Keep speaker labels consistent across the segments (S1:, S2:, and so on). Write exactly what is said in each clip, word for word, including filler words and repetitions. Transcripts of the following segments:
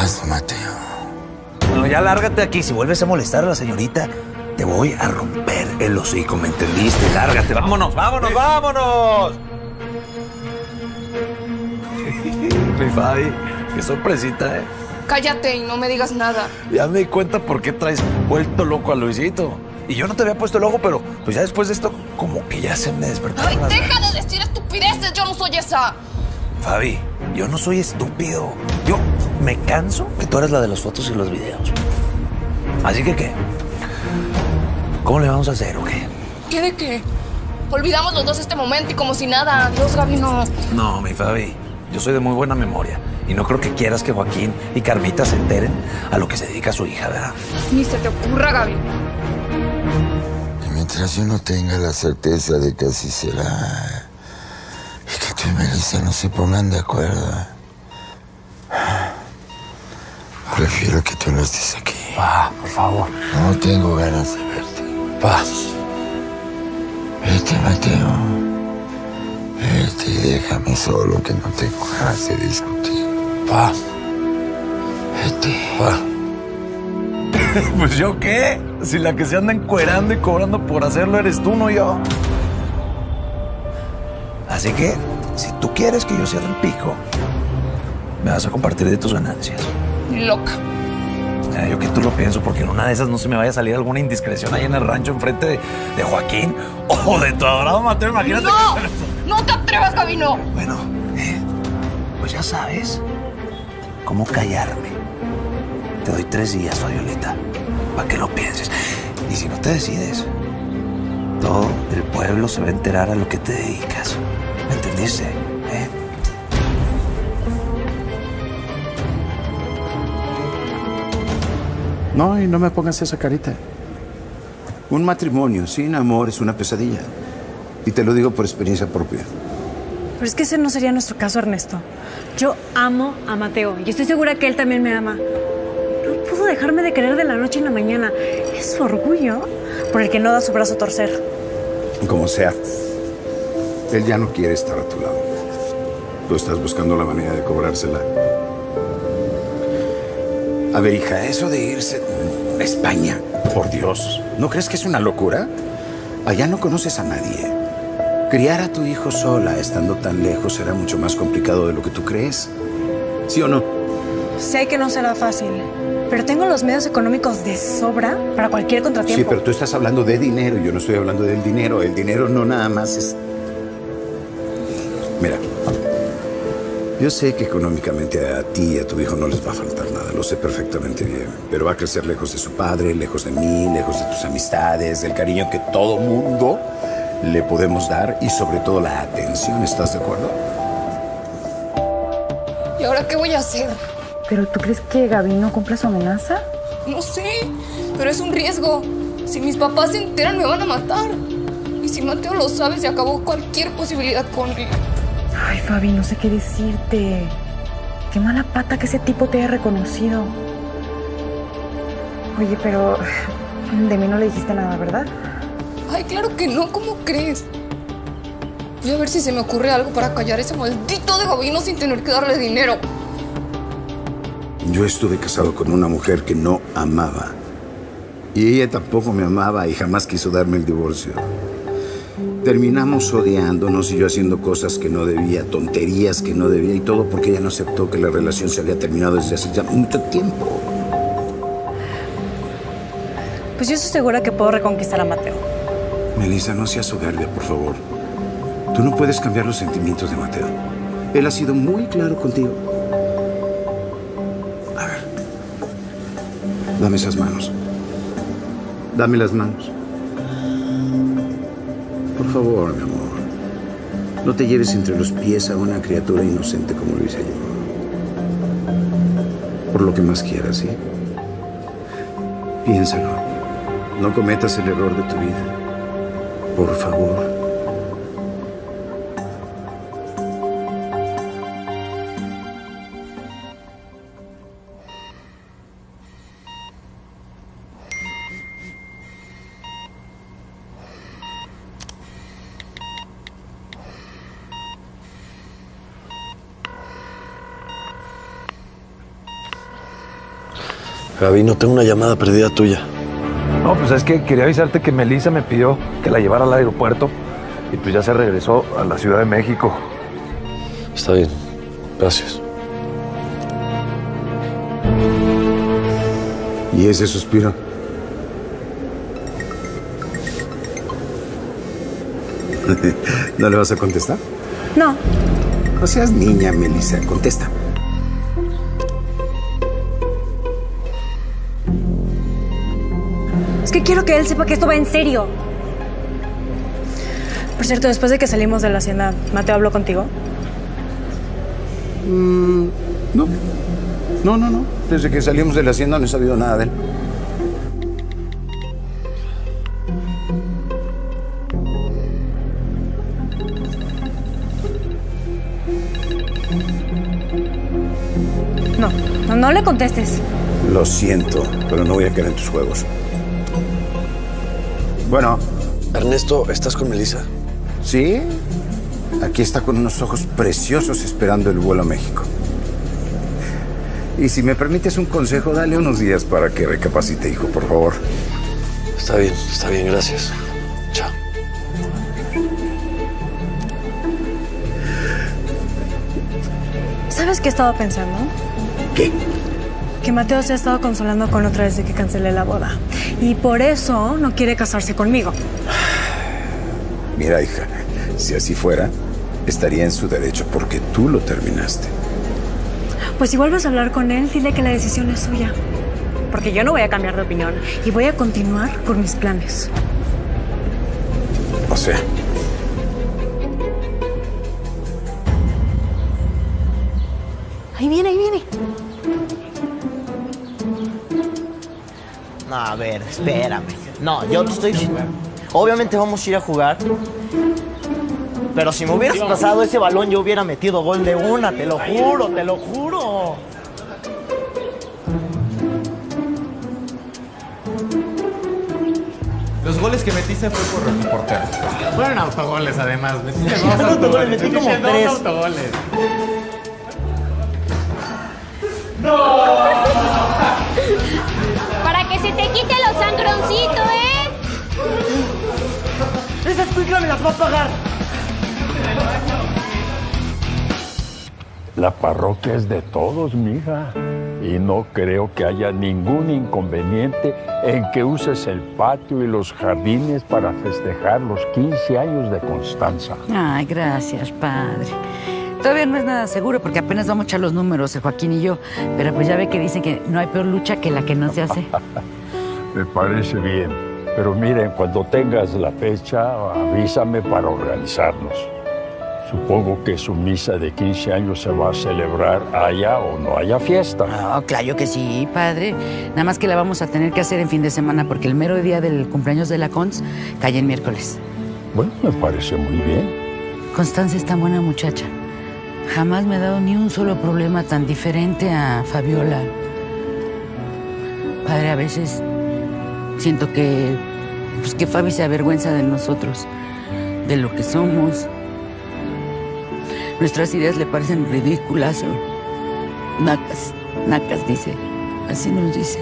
S1: pasa, Mateo?
S2: Bueno, ya lárgate aquí. Si vuelves a molestar a la señorita, te voy a romper el hocico, ¿me entendiste? Lárgate. Vámonos, vámonos, vámonos. Mi Fabi, qué sorpresita, ¿eh?
S3: Cállate y no me digas nada.
S2: Ya me di cuenta por qué traes vuelto loco a Luisito. Y yo no te había puesto el ojo, pero pues ya después de esto, como que ya se me despertaron.
S3: ¡Ay,
S2: las
S3: deja
S2: ganas.
S3: de decir estupideces! ¡Yo no soy esa!
S2: Fabi, yo no soy estúpido. Yo me canso que tú eres la de las fotos y los videos. Así que, ¿qué? ¿Cómo le vamos a hacer o qué?
S3: ¿Qué de qué? Olvidamos los dos este momento y como si nada. Adiós, Gaby, no.
S2: No, mi Fabi, yo soy de muy buena memoria. Y no creo que quieras que Joaquín y Carmita se enteren a lo que se dedica su hija, ¿verdad?
S3: Ni se te ocurra, Gaby.
S1: Y mientras yo no tenga la certeza de que así será, y que tú y Melissa no se pongan de acuerdo, prefiero que tú no estés aquí.
S2: Pa, por favor.
S1: No tengo ganas de verte.
S2: Pa.
S1: Vete, Mateo. Vete y déjame solo, que no tengo ganas de discutir.
S2: Pa.
S1: Vete.
S2: Pa. ¿Pues yo qué? Si la que se anda encuerando y cobrando por hacerlo eres tú, no yo. Así que, si tú quieres que yo cierre el pico, me vas a compartir de tus ganancias.
S3: Loca.
S2: Eh, yo que tú lo pienso, porque en una de esas no se me vaya a salir alguna indiscreción ahí en el rancho enfrente de, de Joaquín o de tu adorado Mateo, imagínate.
S3: ¡No!
S2: Que...
S3: ¡No te atrevas, Gaby, no!
S2: Bueno, eh, pues ya sabes cómo callarme. Te doy tres días, Fabiolita, para que lo pienses. Y si no te decides, todo el pueblo se va a enterar a lo que te dedicas. ¿Me entendiste? ¿Eh?
S4: No, y no me pongas esa carita. Un matrimonio sin amor es una pesadilla. Y te lo digo por experiencia propia.
S5: Pero es que ese no sería nuestro caso, Ernesto. Yo amo a Mateo y estoy segura que él también me ama. No pudo dejarme de querer de la noche a la mañana. Es su orgullo por el que no da su brazo a torcer.
S4: Como sea, él ya no quiere estar a tu lado. Tú estás buscando la manera de cobrársela. A ver, hija, eso de irse a España, por Dios, ¿no crees que es una locura? Allá no conoces a nadie. Criar a tu hijo sola, estando tan lejos, será mucho más complicado de lo que tú crees. ¿Sí o no?
S5: Sé que no será fácil, pero tengo los medios económicos de sobra para cualquier contratiempo.
S4: Sí, pero tú estás hablando de dinero, yo no estoy hablando del dinero. El dinero no nada más es... Mira, yo sé que económicamente a ti y a tu hijo no les va a faltar nada, lo sé perfectamente bien, pero va a crecer lejos de su padre, lejos de mí, lejos de tus amistades, del cariño que todo mundo le podemos dar y sobre todo la atención. ¿Estás de acuerdo?
S3: ¿Y ahora qué voy a hacer?
S6: ¿Pero tú crees que Gaby no cumple su amenaza?
S3: No sé, pero es un riesgo. Si mis papás se enteran, me van a matar. Y si Mateo lo sabe, se acabó cualquier posibilidad con él.
S6: Ay, Fabi, no sé qué decirte. Qué mala pata que ese tipo te haya reconocido. Oye, pero de mí no le dijiste nada, ¿verdad?
S3: Ay, claro que no, ¿cómo crees? Voy a ver si se me ocurre algo para callar a ese maldito de Gabino sin tener que darle dinero.
S4: Yo estuve casado con una mujer que no amaba. Y ella tampoco me amaba y jamás quiso darme el divorcio. Terminamos odiándonos y yo haciendo cosas que no debía, tonterías que no debía y todo porque ella no aceptó que la relación se había terminado desde hace ya mucho tiempo.
S5: Pues yo estoy segura que puedo reconquistar a Mateo.
S4: Melissa, no seas soberbia, por favor. Tú no puedes cambiar los sentimientos de Mateo. Él ha sido muy claro contigo. A ver. Dame esas manos. Dame las manos. Por favor, mi amor. No te lleves entre los pies a una criatura inocente como lo hice yo. Por lo que más quieras, ¿sí? Piénsalo. No cometas el error de tu vida. Por favor.
S7: Gaby, no tengo una llamada perdida tuya.
S2: No, pues es que quería avisarte que Melissa me pidió que la llevara al aeropuerto y pues ya se regresó a la Ciudad de México.
S7: Está bien. Gracias.
S4: ¿Y ese suspiro? ¿No le vas a contestar?
S5: No.
S4: No seas niña, Melissa. Contesta.
S5: Es que quiero que él sepa que esto va en serio. Por cierto, después de que salimos de la hacienda, ¿Mateo habló contigo?
S4: Mm, no. No, no, no. Desde que salimos de la hacienda no he sabido nada de él.
S5: No, no, no le contestes.
S4: Lo siento, pero no voy a caer en tus juegos. Bueno.
S7: Ernesto, ¿estás con Melissa?
S4: Sí. Aquí está con unos ojos preciosos esperando el vuelo a México. Y si me permites un consejo, dale unos días para que recapacite, hijo, por favor.
S7: Está bien, está bien, gracias. Chao.
S5: ¿Sabes qué he estado pensando?
S4: ¿Qué?
S5: Que Mateo se ha estado consolando con otra desde que cancelé la boda. Y por eso no quiere casarse conmigo.
S4: Mira, hija, si así fuera, estaría en su derecho porque tú lo terminaste.
S5: Pues si vuelves a hablar con él, dile que la decisión es suya. Porque yo no voy a cambiar de opinión y voy a continuar con mis planes.
S4: O sea...
S5: Ahí viene, ahí viene.
S8: No, a ver, espérame. No, yo te estoy diciendo... Obviamente vamos a ir a jugar. Pero si me hubieras pasado ese balón, yo hubiera metido gol de una, te lo juro, te lo juro.
S9: Los goles que metiste fue por el portero. Fueron autogoles, además. Metiste dos
S8: autogoles.
S9: autogoles.
S8: Metí como
S9: Metiste
S8: tres.
S9: dos autogoles.
S10: ¡No! Para que se te quite los sangroncitos, ¿eh?
S8: Esa escuincla me las va a pagar.
S11: La parroquia es de todos, mija. Y no creo que haya ningún inconveniente en que uses el patio y los jardines para festejar los quince años de Constanza.
S12: Ay, gracias, padre. Todavía no es nada seguro porque apenas vamos a echar los números, el Joaquín y yo. Pero pues ya ve que dicen que no hay peor lucha que la que no se hace.
S11: Me parece bien. Pero miren, cuando tengas la fecha, avísame para organizarnos. Supongo que su misa de quince años se va a celebrar haya o no haya fiesta.
S12: Oh, claro que sí, padre. Nada más que la vamos a tener que hacer en fin de semana porque el mero día del cumpleaños de la Cons cae en miércoles.
S11: Bueno, me parece muy bien.
S12: Constanza es tan buena muchacha. Jamás me ha dado ni un solo problema tan diferente a Fabiola. Padre, a veces siento que, pues, que Fabi se avergüenza de nosotros, de lo que somos. Nuestras ideas le parecen ridículas o nacas, nacas, dice. Así nos dice.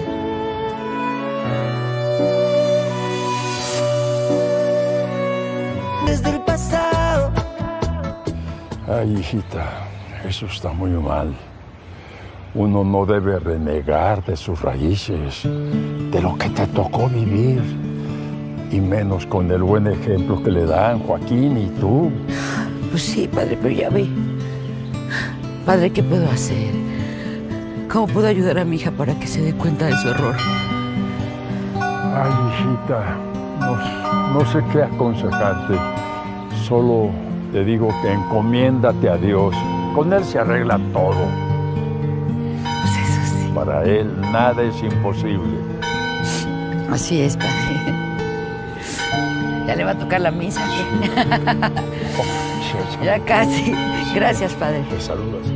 S8: Desde el pasado.
S11: Ay, hijita, eso está muy mal. Uno no debe renegar de sus raíces, de lo que te tocó vivir. Y menos con el buen ejemplo que le dan Joaquín y tú.
S12: Pues sí, padre, pero ya ve. Padre, ¿qué puedo hacer? ¿Cómo puedo ayudar a mi hija para que se dé cuenta de su error?
S11: Ay, hijita, no, no sé qué aconsejarte. Solo te digo que encomiéndate a Dios. Con Él se arregla todo.
S12: Pues eso sí.
S11: Para Él nada es imposible.
S12: Así es, padre. Ya le va a tocar la misa.
S11: Oh,
S12: ya casi. Gracias, padre.
S11: Te saludas.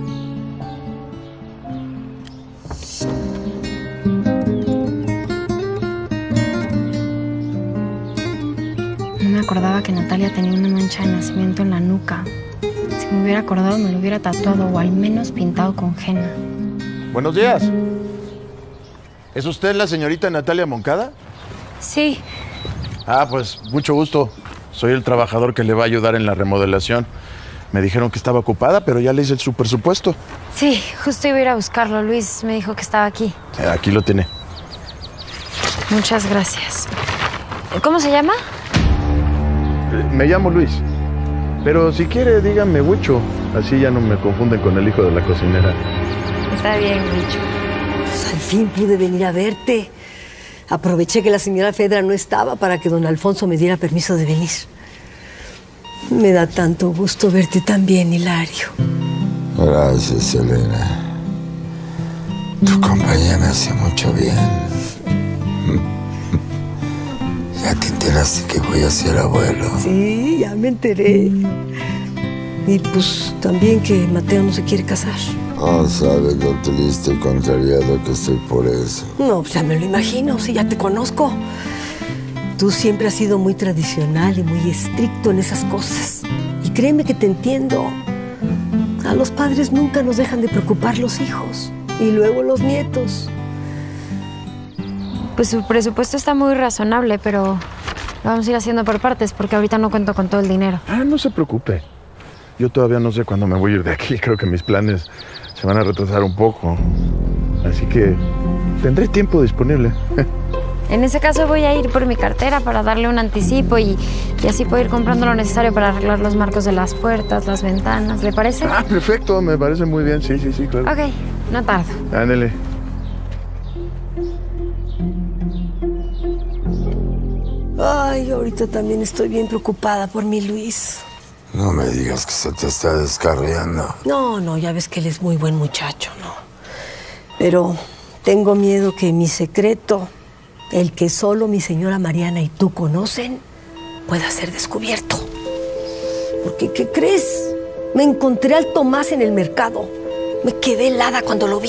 S13: No me acordaba que Natalia tenía una mancha de nacimiento en la nuca. Si me hubiera acordado, me lo hubiera tatuado o al menos pintado con henna.
S9: Buenos días.
S14: ¿Es usted la señorita Natalia Moncada?
S13: Sí.
S14: Ah, pues mucho gusto. Soy el trabajador que le va a ayudar en la remodelación. Me dijeron que estaba ocupada, pero ya le hice su presupuesto.
S13: Sí, justo iba a ir a buscarlo. Luis me dijo que estaba aquí.
S14: Eh, aquí lo tiene.
S13: Muchas gracias. ¿Cómo se llama?
S14: Me llamo Luis. Pero si quiere, dígame Huicho. Así ya no me confunden con el hijo de la cocinera.
S13: Está bien, Huicho.
S15: Pues al fin pude venir a verte. Aproveché que la señora Fedra no estaba para que don Alfonso me diera permiso de venir. Me da tanto gusto verte tan bien, Hilario.
S1: Gracias, Elena. Tu compañía me hace mucho bien. ¿Ya te enteraste que voy a ser abuelo?
S15: Sí, ya me enteré. Y pues también que Mateo no se quiere casar.
S1: Oh, sabes lo triste y contrariado que estoy por eso.
S15: No, pues ya me lo imagino, si ya te conozco. Tú siempre has sido muy tradicional y muy estricto en esas cosas. Y créeme que te entiendo. A los padres nunca nos dejan de preocupar los hijos. Y luego los nietos.
S13: Pues su presupuesto está muy razonable, pero lo vamos a ir haciendo por partes porque ahorita no cuento con todo el dinero.
S14: Ah, no se preocupe. Yo todavía no sé cuándo me voy a ir de aquí. Creo que mis planes se van a retrasar un poco. Así que tendré tiempo disponible.
S13: En ese caso voy a ir por mi cartera para darle un anticipo y, y así puedo ir comprando lo necesario para arreglar los marcos de las puertas, las ventanas. ¿Le parece?
S14: Ah, perfecto. Me parece muy bien. Sí, sí, sí, claro.
S13: Ok, no tardo.
S14: Ándele.
S15: Ay, ahorita también estoy bien preocupada por mi Luis.
S1: No me digas que se te está descarriando.
S15: No, no, ya ves que él es muy buen muchacho, ¿no? Pero tengo miedo que mi secreto, el que solo mi señora Mariana y tú conocen, pueda ser descubierto. Porque, ¿qué crees? Me encontré al Tomás en el mercado. Me quedé helada cuando lo vi.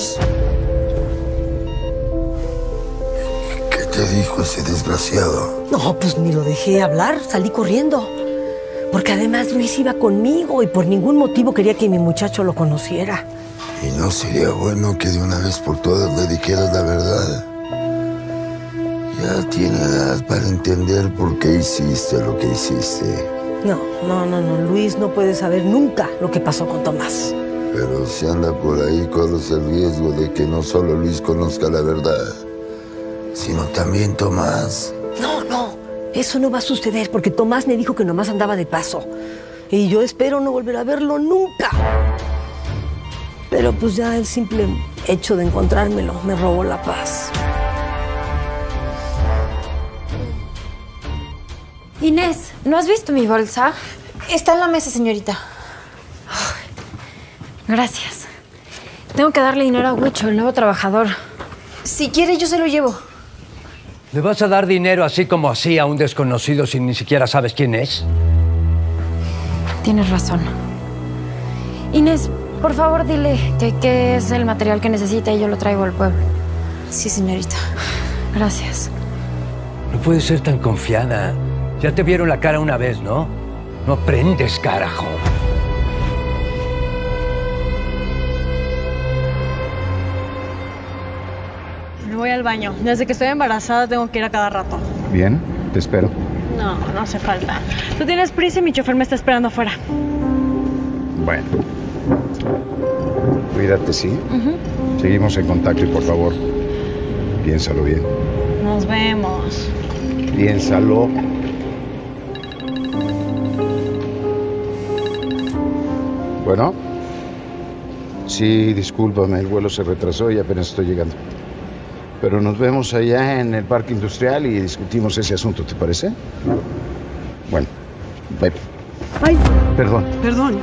S1: ¿Qué te dijo ese desgraciado?
S15: No, pues ni lo dejé hablar, salí corriendo. Porque además Luis iba conmigo y por ningún motivo quería que mi muchacho lo conociera.
S1: ¿Y no sería bueno que de una vez por todas le dijeras la verdad? Ya tiene edad para entender por qué hiciste lo que hiciste.
S15: No, no, no, no. Luis no puede saber nunca lo que pasó con Tomás.
S1: Pero si anda por ahí, corres el riesgo de que no solo Luis conozca la verdad, sino también Tomás.
S15: No, no. Eso no va a suceder porque Tomás me dijo que nomás andaba de paso. Y yo espero no volver a verlo nunca. Pero pues ya el simple hecho de encontrármelo me robó la paz.
S13: Inés, ¿no has visto mi bolsa?
S16: Está en la mesa, señorita.
S13: Gracias. Tengo que darle dinero a Huicho, el nuevo trabajador.
S16: Si quiere, yo se lo llevo.
S17: ¿Le vas a dar dinero así como así a un desconocido si ni siquiera sabes quién es?
S13: Tienes razón. Inés, por favor, dile que, que es el material que necesita y yo lo traigo al pueblo.
S16: Sí, señorita.
S13: Gracias.
S17: No puedes ser tan confiada. Ya te vieron la cara una vez, ¿no? No aprendes, carajo.
S5: Me voy al baño. Desde que estoy embarazada tengo que ir a cada rato.
S4: Bien, te espero.
S5: No, no hace falta. Tú tienes prisa y mi chofer me está esperando afuera.
S4: Bueno. Cuídate, ¿sí?
S5: Uh-huh.
S4: Seguimos en contacto y por favor, piénsalo bien.
S5: Nos vemos.
S4: Piénsalo. Bueno. Sí, discúlpame, el vuelo se retrasó y apenas estoy llegando. Pero nos vemos allá en el parque industrial y discutimos ese asunto, ¿te parece? Bueno, bye.
S15: Ay.
S4: Perdón.
S15: Perdón.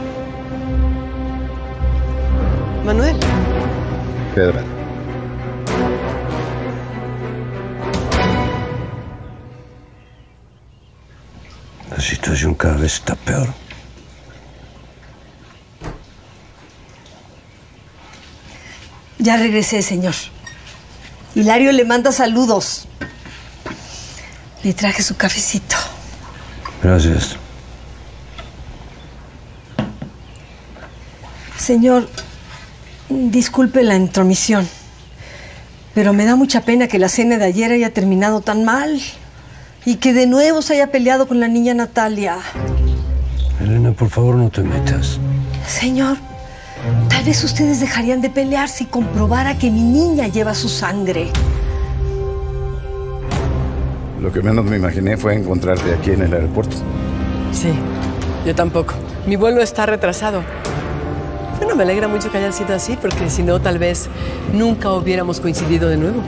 S15: Manuel.
S4: Pedra.
S17: La situación cada vez está peor.
S15: Ya regresé, señor. Hilario le manda saludos. Le traje su cafecito.
S17: Gracias.
S15: Señor, disculpe la intromisión, Pero me da mucha pena que la cena de ayer haya terminado tan mal y que de nuevo se haya peleado con la niña Natalia.
S17: Elena, por favor, no te metas.
S15: Señor, tal vez ustedes dejarían de pelear si comprobara que mi niña lleva su sangre.
S4: Lo que menos me imaginé fue encontrarte aquí en el aeropuerto.
S18: Sí, yo tampoco. Mi vuelo está retrasado. Bueno, me alegra mucho que haya sido así, porque si no, tal vez nunca hubiéramos coincidido de nuevo.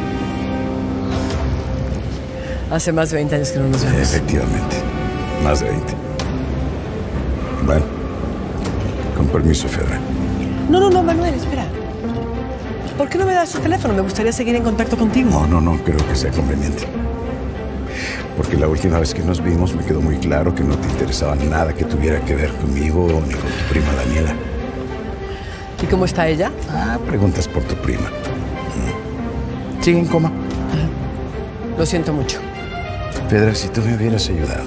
S18: Hace más de veinte años que no nos vemos.
S4: Efectivamente, más de veinte. Bueno, con permiso, Fedra.
S18: No, no, no, Manuel, espera. ¿Por qué no me das tu teléfono? Me gustaría seguir en contacto contigo.
S4: No, no, no creo que sea conveniente. Porque la última vez que nos vimos me quedó muy claro que no te interesaba nada que tuviera que ver conmigo ni con tu prima Daniela.
S18: ¿Y cómo está ella?
S4: Ah, preguntas por tu prima. Sigue en coma.
S18: Lo siento mucho.
S4: Pedra, si tú me hubieras ayudado.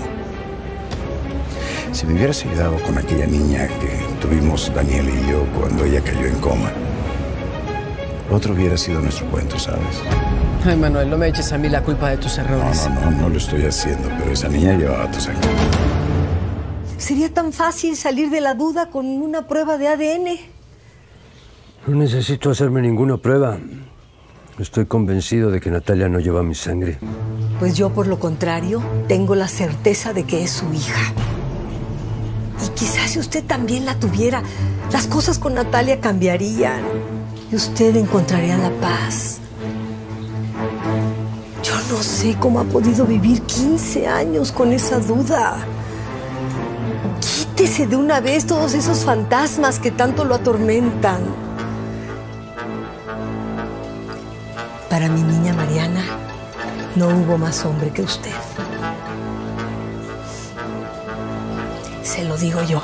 S4: Si me hubieras ayudado con aquella niña que tuvimos Daniela y yo cuando ella cayó en coma, otro hubiera sido nuestro cuento, ¿sabes?
S18: Ay, Manuel, no me eches a mí la culpa de tus errores.
S4: No, no, no, no lo estoy haciendo, pero esa niña llevaba tu sangre.
S15: Sería tan fácil salir de la duda con una prueba de A D N.
S17: No necesito hacerme ninguna prueba. Estoy convencido de que Natalia no lleva mi sangre.
S15: Pues yo, por lo contrario, tengo la certeza de que es su hija. Y quizás si usted también la tuviera, las cosas con Natalia cambiarían y usted encontraría la paz. Yo no sé cómo ha podido vivir quince años con esa duda. Quítese de una vez todos esos fantasmas que tanto lo atormentan. Para mi niña Mariana, no hubo más hombre que usted. Se lo digo yo.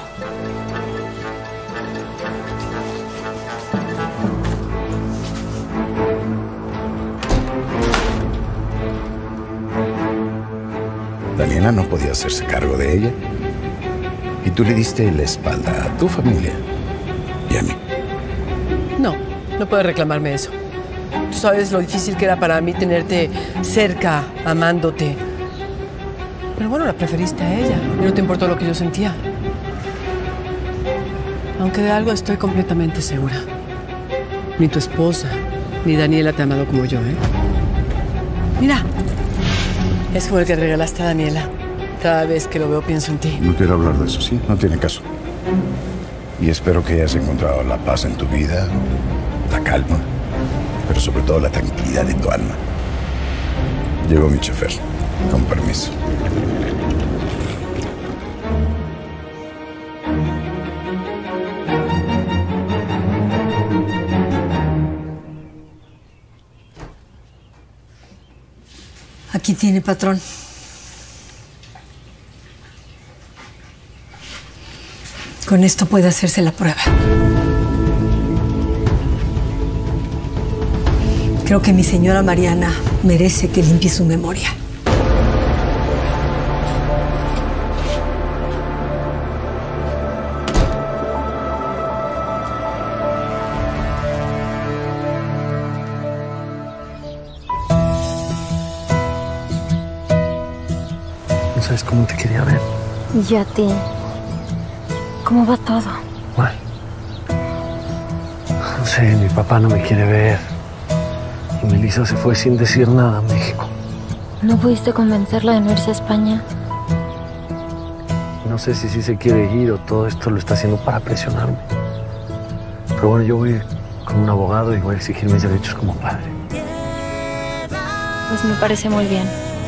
S4: Daniela no podía hacerse cargo de ella. Y tú le diste la espalda a tu familia y a mí.
S18: No, no puedes reclamarme eso. Tú sabes lo difícil que era para mí tenerte cerca, amándote. Pero bueno, la preferiste a ella y no te importó lo que yo sentía. Aunque de algo estoy completamente segura. Ni tu esposa, ni Daniela te ha amado como yo, ¿eh? Mira, es como el que regalaste a Daniela. Cada vez que lo veo pienso en ti.
S4: No quiero hablar de eso, ¿sí? No tiene caso. Y espero que hayas encontrado la paz en tu vida, la calma, pero sobre todo la tranquilidad de tu alma. Llegó mi chofer. Con permiso.
S15: Aquí tiene, patrón. Con esto puede hacerse la prueba. Creo que mi señora Mariana merece que limpie su memoria.
S7: No sabes cómo te quería ver.
S13: Y yo a ti. ¿Cómo va todo?
S7: Mal. No sé, mi papá no me quiere ver. Y Melissa se fue sin decir nada a México.
S13: ¿No pudiste convencerla de no irse a España?
S7: No sé si sí se quiere ir o todo esto lo está haciendo para presionarme. Pero bueno, yo voy con un abogado y voy a exigir mis derechos como padre.
S13: Pues me parece muy bien.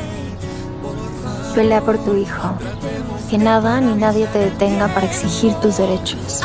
S13: Pelea por tu hijo. Que nada ni nadie te detenga para exigir tus derechos.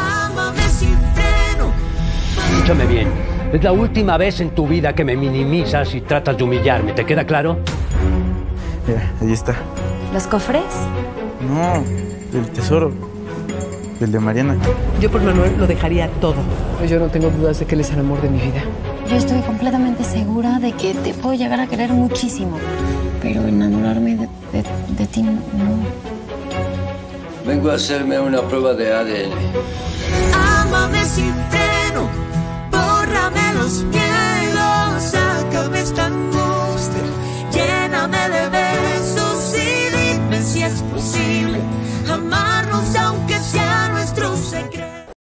S17: Escúchame bien. Es la última vez en tu vida que me minimizas y tratas de humillarme. ¿Te queda claro?
S9: Mira, ahí está.
S13: ¿Los cofres?
S9: No, el tesoro. El de Mariana.
S18: Yo por Manuel lo dejaría todo. Yo no tengo dudas de que él es el amor de mi vida.
S13: Yo estoy completamente segura de que te puedo llegar a querer muchísimo. Pero enamorarme de, de, de ti no.
S7: Vengo a hacerme una prueba de A D N.
S19: Ámame sin freno, bórrame los pies.